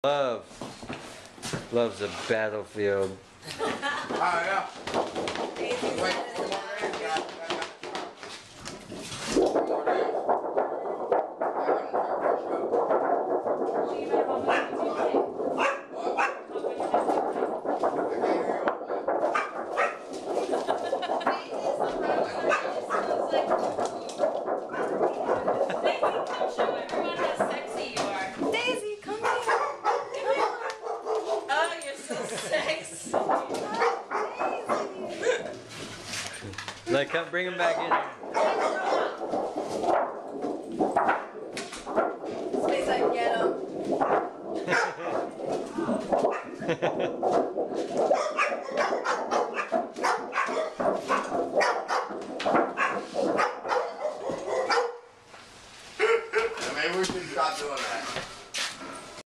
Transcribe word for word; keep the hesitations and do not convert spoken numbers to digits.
Love loves the battlefield. Oh yeah. Wait, one more in, got, got, got. One more in. I wouldn't try for sure. Like, come bring him back in Space, I can get him.